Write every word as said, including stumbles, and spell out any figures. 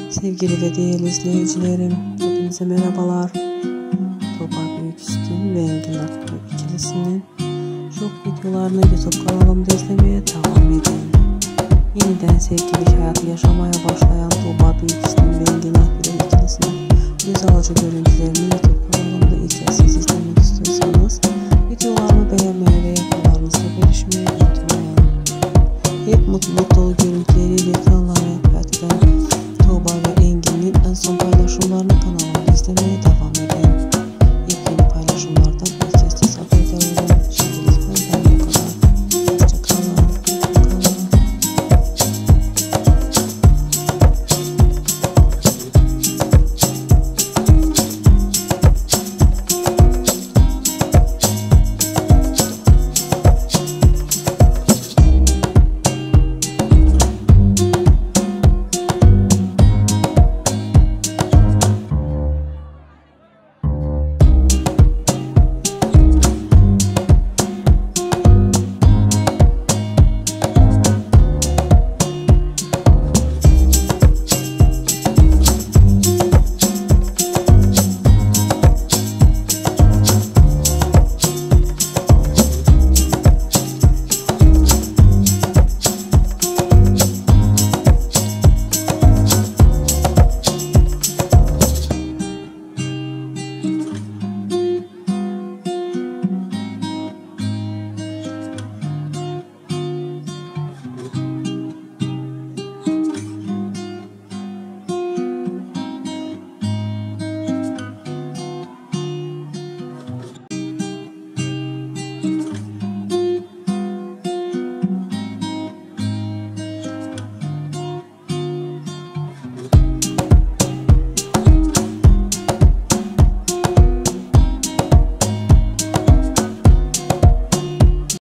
Sevgili ve değerli izleyicilerim, hepinize merhabalar. Tuba Büyüküstün ve Engin and Tuba ikilisinin şok videolarını YouTube kanalımda izlemeye devam edin. Yeniden sevgili hayatı yaşamaya başlayan Tuba